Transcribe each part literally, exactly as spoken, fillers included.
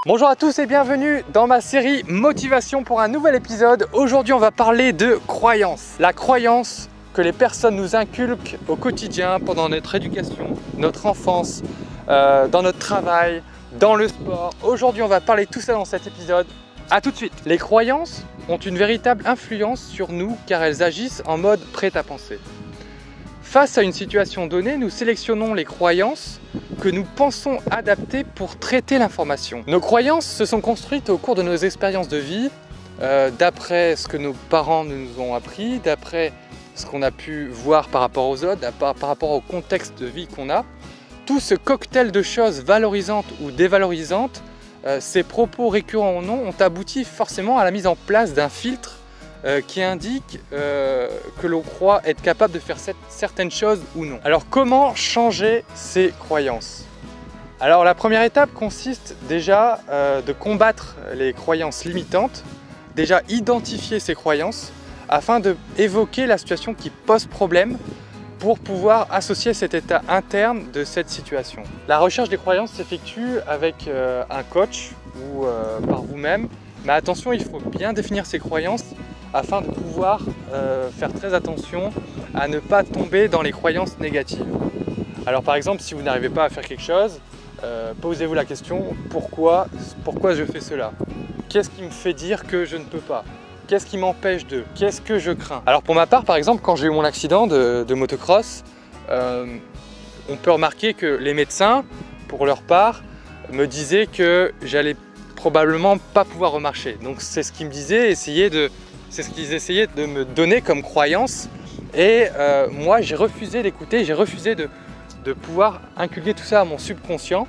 Bonjour à tous et bienvenue dans ma série Motivation pour un nouvel épisode. Aujourd'hui on va parler de croyance. La croyance que les personnes nous inculquent au quotidien pendant notre éducation, notre enfance, euh, dans notre travail, dans le sport. Aujourd'hui on va parler de tout ça dans cet épisode. A tout de suite. Les croyances ont une véritable influence sur nous car elles agissent en mode prêt à penser. Face à une situation donnée, nous sélectionnons les croyances que nous pensons adaptées pour traiter l'information. Nos croyances se sont construites au cours de nos expériences de vie, euh, d'après ce que nos parents nous ont appris, d'après ce qu'on a pu voir par rapport aux autres, par, par rapport au contexte de vie qu'on a. Tout ce cocktail de choses valorisantes ou dévalorisantes, euh, ces propos récurrents ou non, ont abouti forcément à la mise en place d'un filtre Euh, qui indique euh, que l'on croit être capable de faire cette, certaines choses ou non. Alors comment changer ces croyances? Alors la première étape consiste déjà euh, de combattre les croyances limitantes, déjà identifier ces croyances afin d'évoquer la situation qui pose problème pour pouvoir associer cet état interne de cette situation. La recherche des croyances s'effectue avec euh, un coach ou euh, par vous-même, mais attention, il faut bien définir ces croyances afin de pouvoir euh, faire très attention à ne pas tomber dans les croyances négatives. Alors par exemple, si vous n'arrivez pas à faire quelque chose, euh, posez-vous la question pourquoi, pourquoi je fais cela? Qu'est-ce qui me fait dire que je ne peux pas? Qu'est-ce qui m'empêche de? Qu'est-ce que je crains? Alors pour ma part, par exemple, quand j'ai eu mon accident de, de motocross, euh, on peut remarquer que les médecins, pour leur part, me disaient que j'allais probablement pas pouvoir remarcher. Donc c'est ce qu'ils me disaient, essayer de C'est ce qu'ils essayaient de me donner comme croyance et euh, moi j'ai refusé d'écouter, j'ai refusé de, de pouvoir inculquer tout ça à mon subconscient.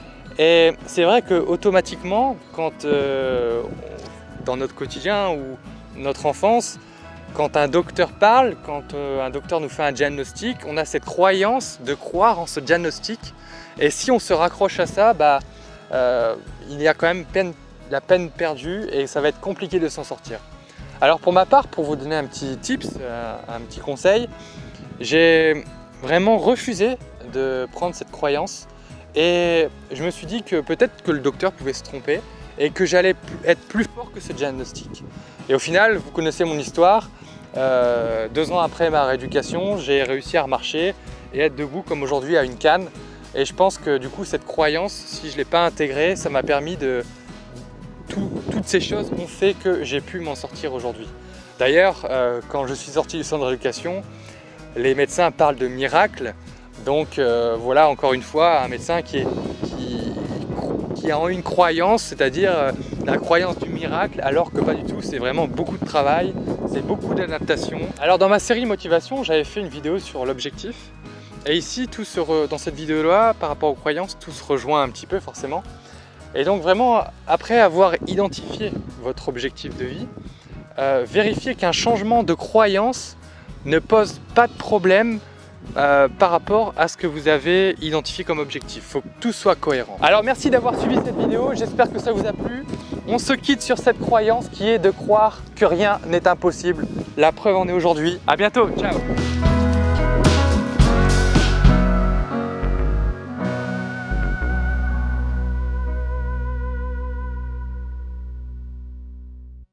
Et c'est vrai que automatiquement, quand euh, dans notre quotidien ou notre enfance, quand un docteur parle, quand euh, un docteur nous fait un diagnostic, on a cette croyance de croire en ce diagnostic. Et si on se raccroche à ça, bah, euh, il y a quand même peine, la peine perdue et ça va être compliqué de s'en sortir. Alors pour ma part, pour vous donner un petit tips, un petit conseil, j'ai vraiment refusé de prendre cette croyance et je me suis dit que peut-être que le docteur pouvait se tromper et que j'allais être plus fort que ce diagnostic. Et au final, vous connaissez mon histoire, euh, deux ans après ma rééducation, j'ai réussi à remarcher et être debout comme aujourd'hui à une canne. Et je pense que du coup cette croyance, si je ne l'ai pas intégrée, ça m'a permis de... Tout, toutes ces choses ont fait que j'ai pu m'en sortir aujourd'hui. D'ailleurs, euh, quand je suis sorti du centre de rééducation, les médecins parlent de miracle. Donc euh, voilà, encore une fois, un médecin qui, est, qui, qui a une croyance, c'est-à-dire euh, la croyance du miracle, alors que pas du tout, c'est vraiment beaucoup de travail, c'est beaucoup d'adaptation. Alors dans ma série Motivation, j'avais fait une vidéo sur l'objectif. Et ici, tout se re... dans cette vidéo-là, par rapport aux croyances, tout se rejoint un petit peu forcément. Et donc vraiment, après avoir identifié votre objectif de vie, euh, vérifiez qu'un changement de croyance ne pose pas de problème euh, par rapport à ce que vous avez identifié comme objectif. Il faut que tout soit cohérent. Alors merci d'avoir suivi cette vidéo, j'espère que ça vous a plu. On se quitte sur cette croyance qui est de croire que rien n'est impossible. La preuve en est aujourd'hui. À bientôt, ciao!